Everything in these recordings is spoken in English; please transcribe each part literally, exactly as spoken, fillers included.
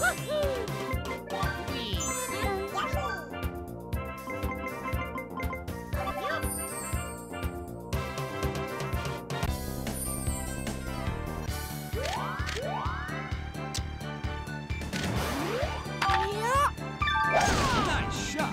Nice shot.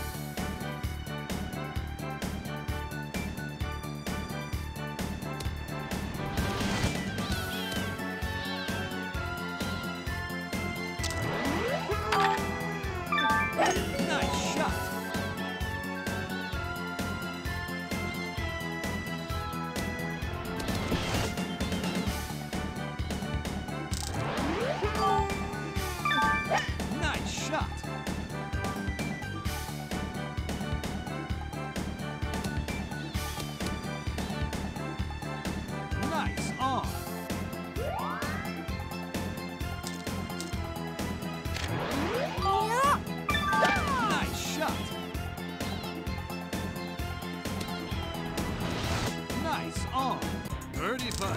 Nice shot. Nice shot. Nice on. Nice shot. Nice on. Birdie putt.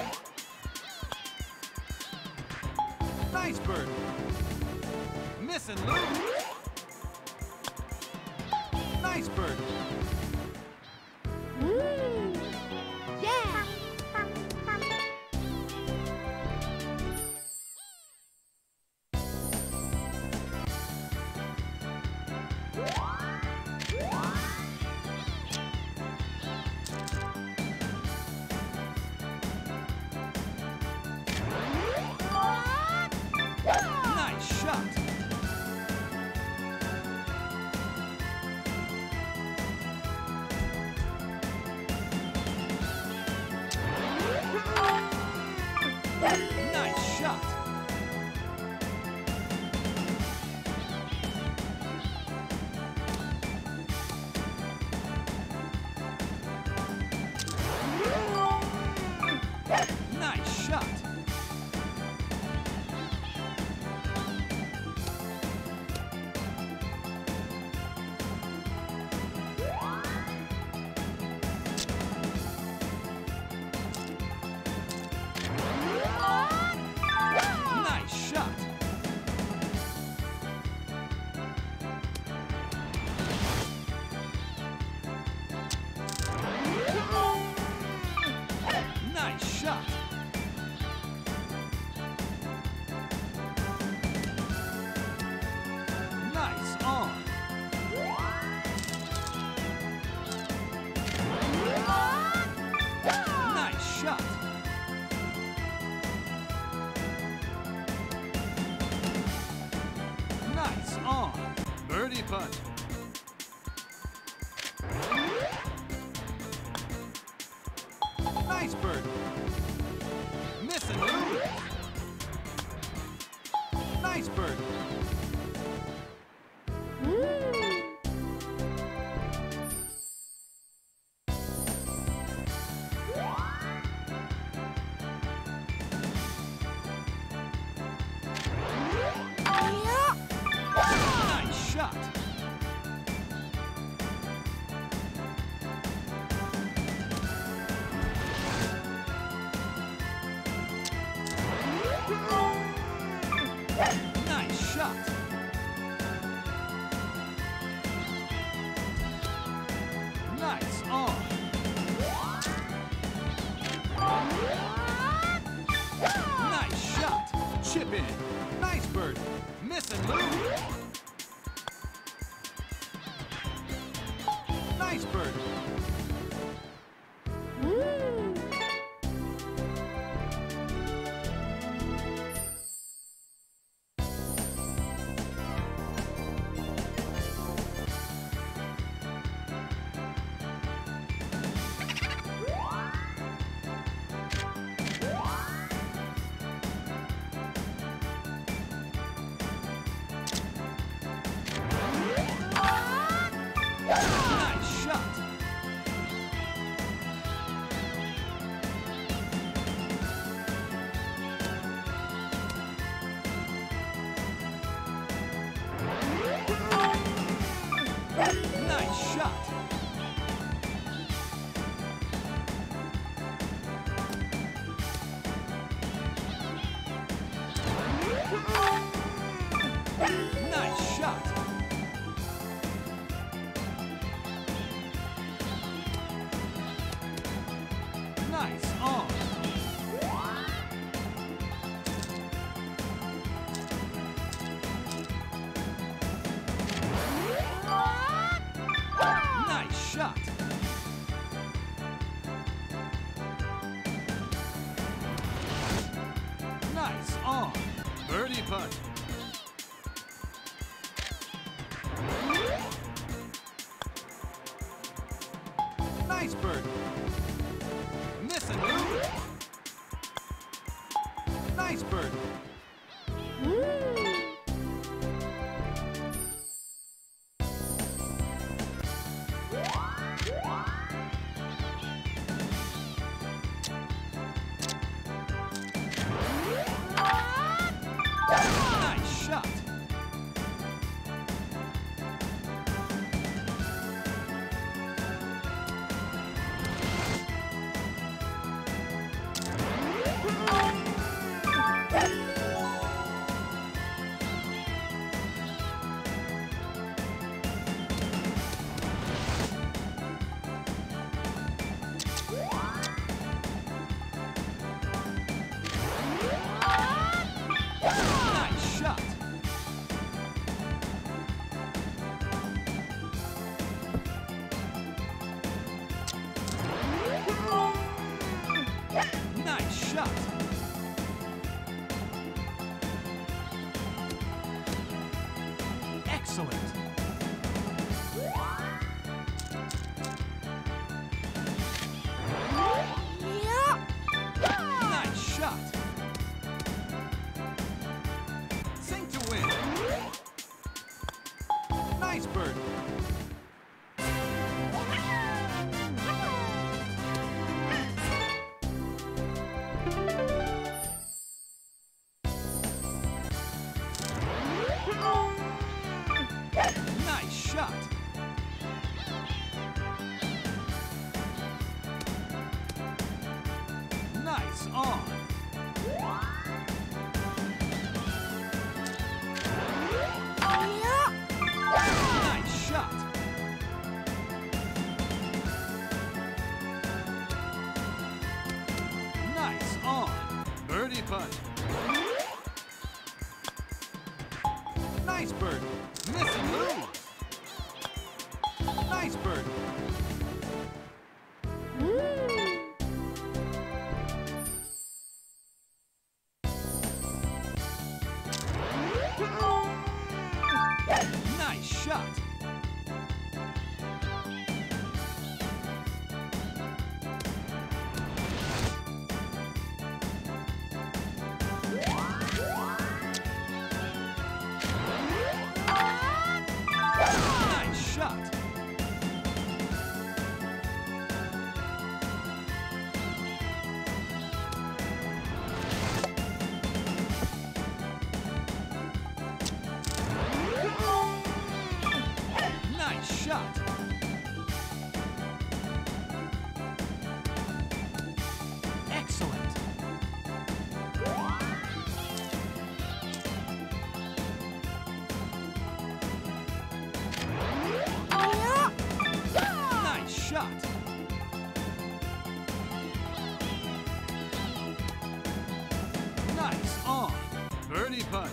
Nice birdie. Miss and lose. Nice birdie. Yeah. Nice shot. Nice shot. Nice shot. Nice shot. Nice shot. Nice on. Nice shot. Nice on. Birdie putt. Nice birdie. Miss and lose. Nice birdie. Nice shot. Nice shot. Nice on. Nice shot. Chip in. Nice birdie. Miss and lose. Nice birdie. Nice shot. Nice shot. shot. Nice on. Birdie putt. Nice birdie. Miss and lose. Nice birdie. Nice shot. Nice shot. Nice shot. Excellent. Nice shot. Sink to win. Nice bird. Nice shot. Nice on. Nice shot. Nice on. Birdie putt. Nice bird. Miss and lose. Nice bird. Nice shot. Nice shot. Nice shot. Excellent. Nice shot. Nice on. Birdie putt.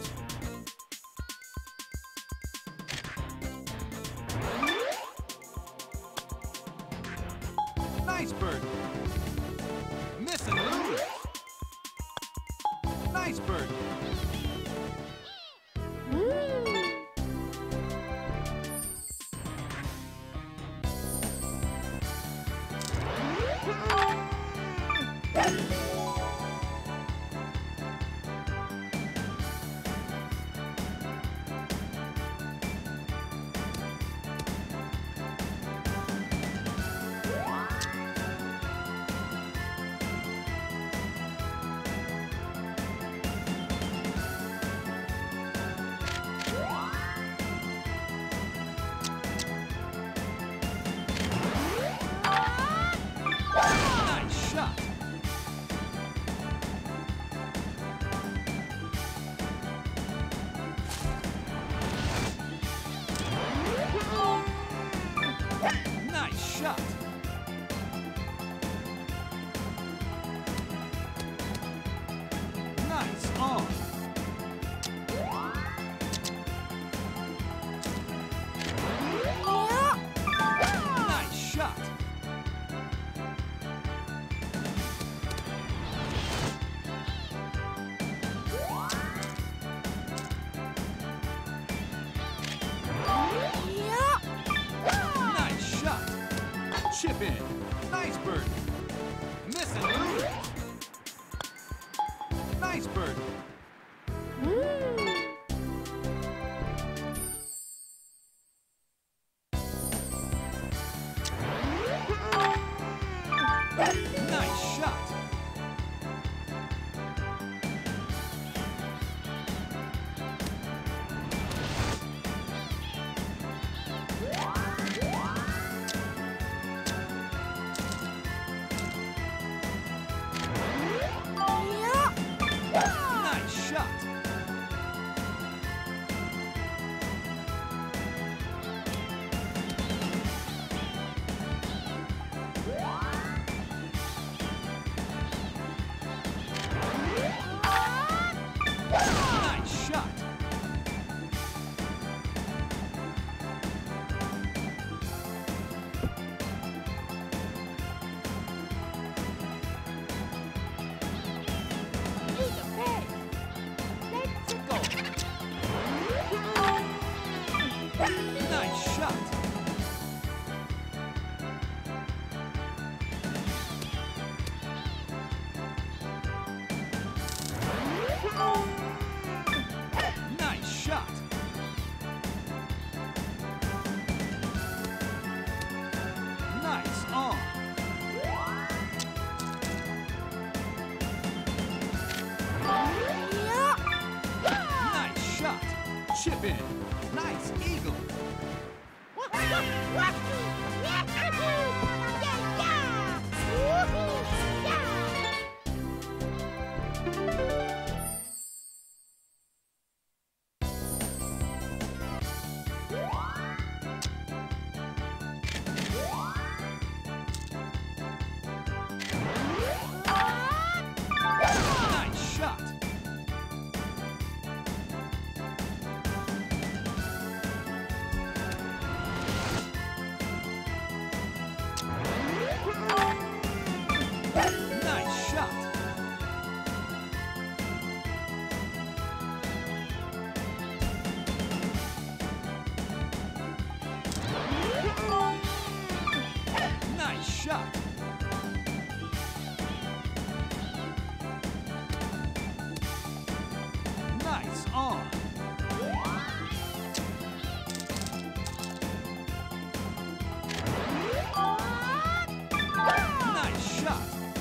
Nice bird. Miss and lose. Nice bird. shot. Nice shot. Nice on. Nice shot. Chip in. Nice eagle. Nice shot. Nice shot. Nice shot. Nice on. Nice shot.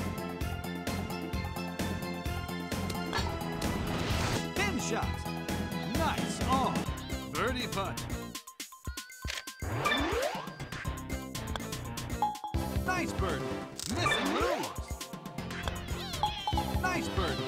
Pin shot. Nice on. Birdie putt. Nice birdie. Miss and lose. Nice birdie.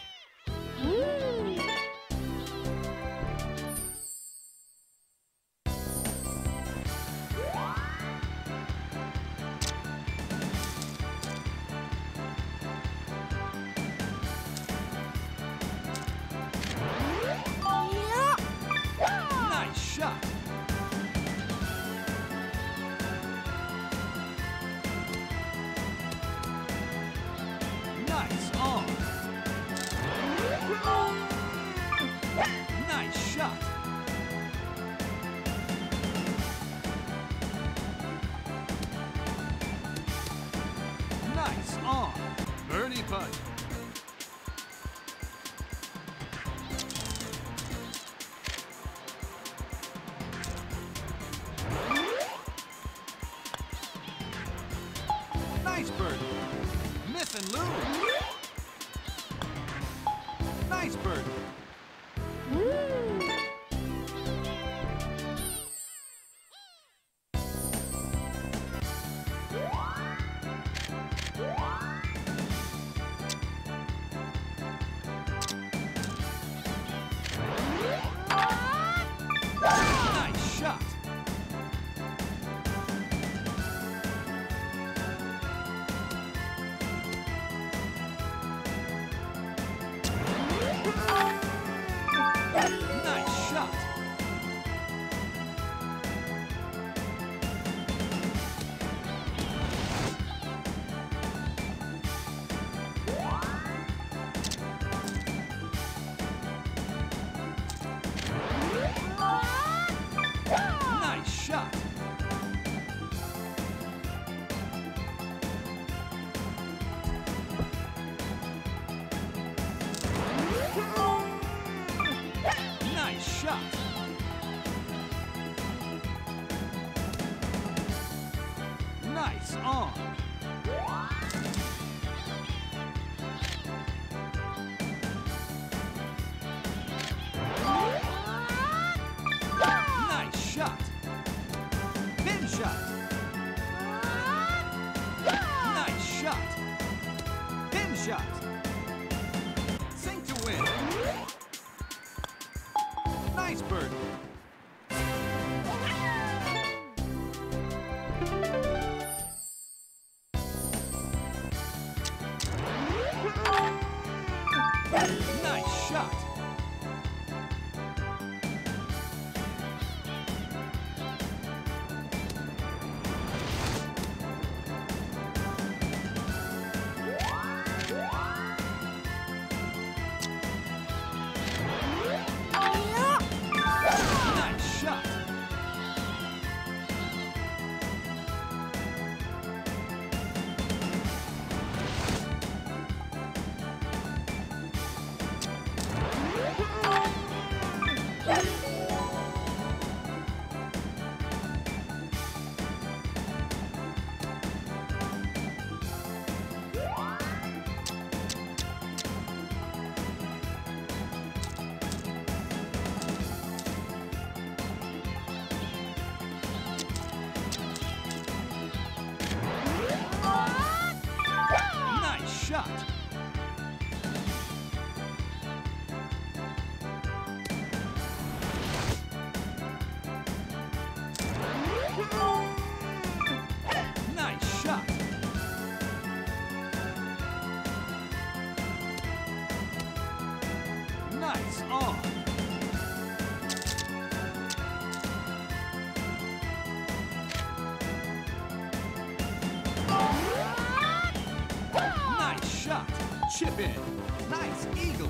Nice shot. Nice on. Nice shot. Nice on. Birdie putt. Nice birdie. Miss and lose. Nice birdie. Nice shot. Nice shot. Nice shot. Nice shot. Nice on. Nice shot. Pin shot. Nice shot. Pin shot. Sink to win. Nice birdie. Nice shot. Nice on. Nice shot. Chip in. Nice eagle.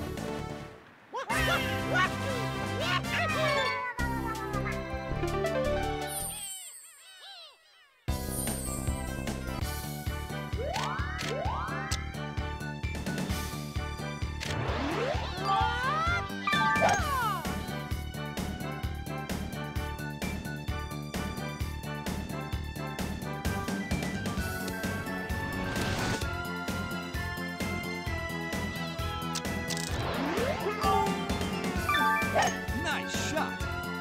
Nice shot.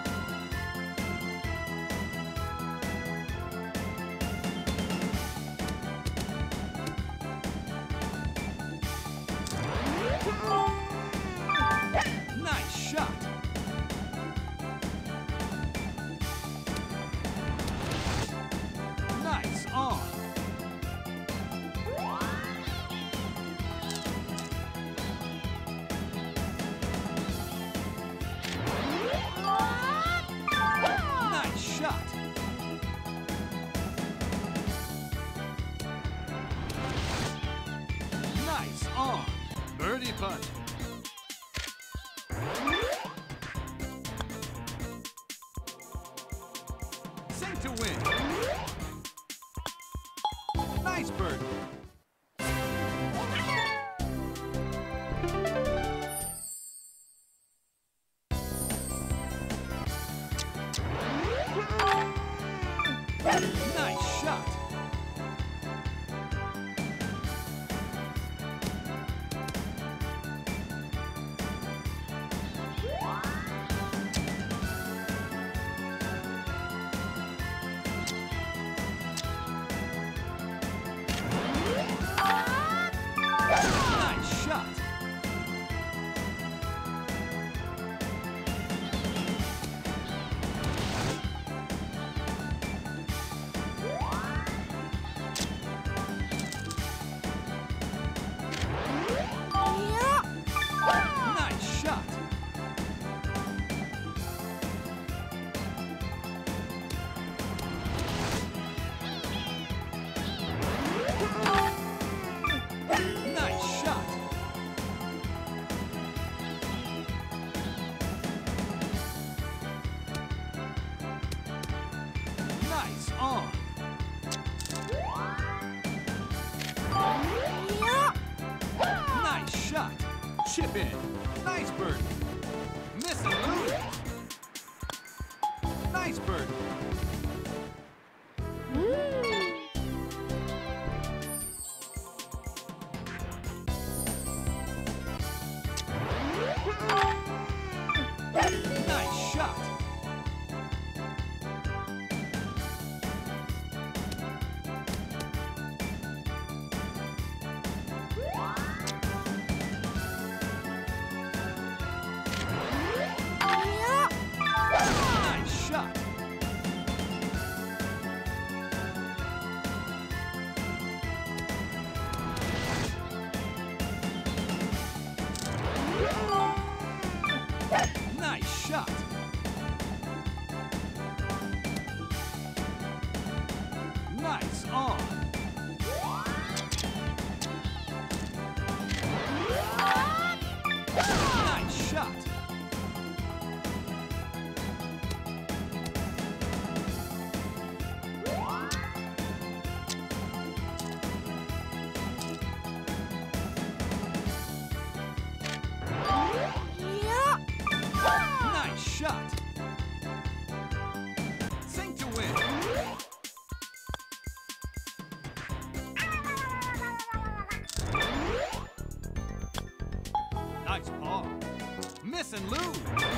Nice shot. Nice on. Nice shot. Nice on. Birdie putt. Sink to win. Nice birdie. Nice shot. Nice shot. Nice shot. Nice shot. Nice on. Nice shot. Chip in. Nice birdie. Miss and lose. Nice birdie. Nice shot. Nice shot. Nice shot. Nice on. Nice shot. Nice shot. Sink to win. Nice par. Miss and lose.